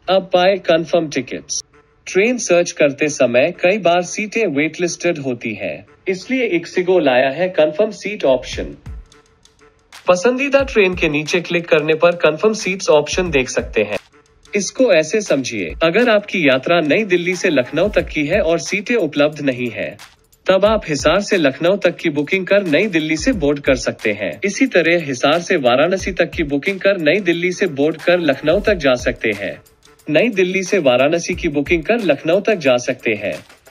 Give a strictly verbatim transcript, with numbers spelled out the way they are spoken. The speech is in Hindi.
अब पाए कंफर्म टिकट्स। ट्रेन सर्च करते समय कई बार सीटें वेटलिस्टेड होती हैं, इसलिए इक्सिगो लाया है कंफर्म सीट ऑप्शन। पसंदीदा ट्रेन के नीचे क्लिक करने पर कंफर्म सीट्स ऑप्शन देख सकते हैं। इसको ऐसे समझिए, अगर आपकी यात्रा नई दिल्ली से लखनऊ तक की है और सीटें उपलब्ध नहीं है, तब आप हिसार से लखनऊ तक की बुकिंग कर नई दिल्ली से बोर्ड कर सकते हैं। इसी तरह हिसार से वाराणसी तक की बुकिंग कर नई दिल्ली से बोर्ड कर लखनऊ तक जा सकते हैं। नई दिल्ली से वाराणसी की बुकिंग कर लखनऊ तक जा सकते हैं।